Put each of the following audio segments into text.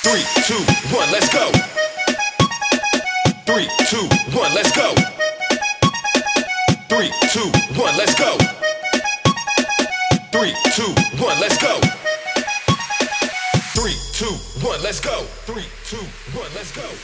3, 2, 1, let's go. 3, 2, 1, let's go. 3, 2, 1, let's go. 3, 2, 1, let's go. 3, 2, 1, let's go. 3, 2, 1, let's go.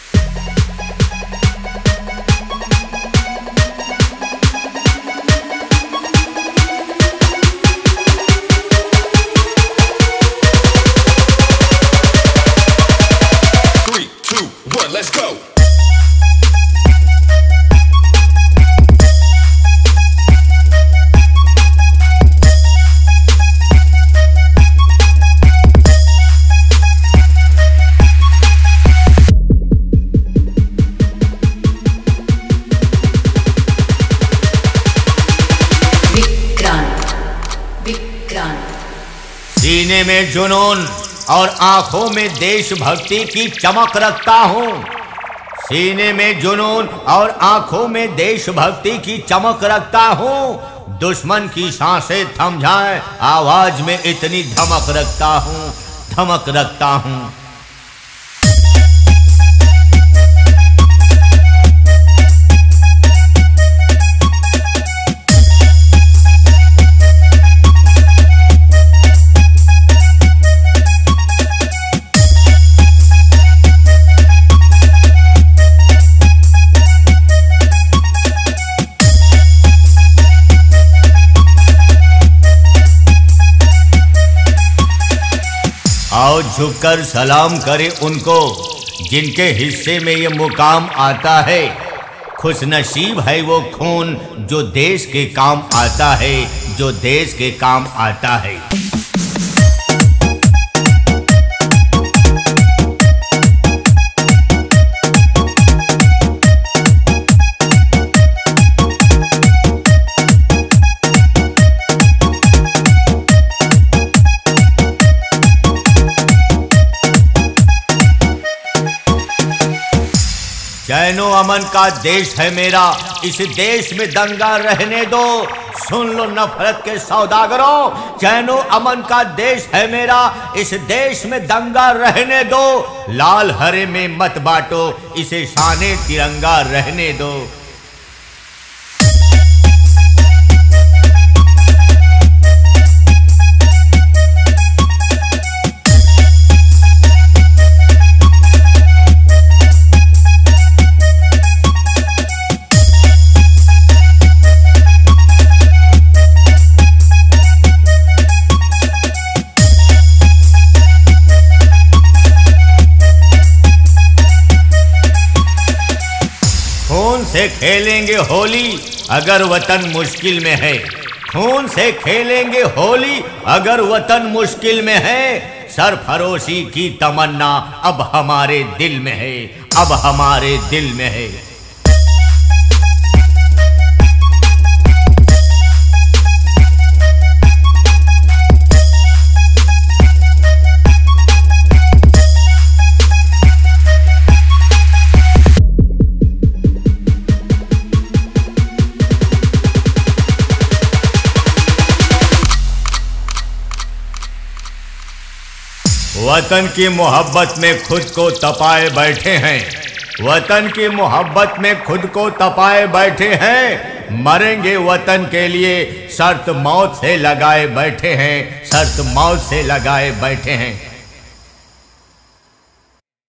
Let's go. Vikrant सीने में जुनून और आंखों में देशभक्ति की चमक रखता हूँ। सीने में जुनून और आंखों में देशभक्ति की चमक रखता हूँ। दुश्मन की सांसें थम जाए, आवाज में इतनी धमक रखता हूँ, धमक रखता हूँ। आओ झुककर सलाम करें उनको जिनके हिस्से में ये मुकाम आता है। खुशनसीब है वो खून जो देश के काम आता है, जो देश के काम आता है। चैनो अमन का देश है मेरा, इस देश में दंगा रहने दो। सुन लो नफरत के सौदागरों, चैनो अमन का देश है मेरा, इस देश में दंगा रहने दो। लाल हरे में मत बांटो, इसे शाने तिरंगा रहने दो। खून से खेलेंगे होली अगर वतन मुश्किल में है। खून से खेलेंगे होली अगर वतन मुश्किल में है। सरफरोशी की तमन्ना अब हमारे दिल में है, अब हमारे दिल में है। वतन की मोहब्बत में खुद को तपाए बैठे हैं। वतन की मोहब्बत में खुद को तपाए बैठे हैं। मरेंगे वतन के लिए शर्त मौत से लगाए बैठे हैं, शर्त मौत से लगाए बैठे हैं।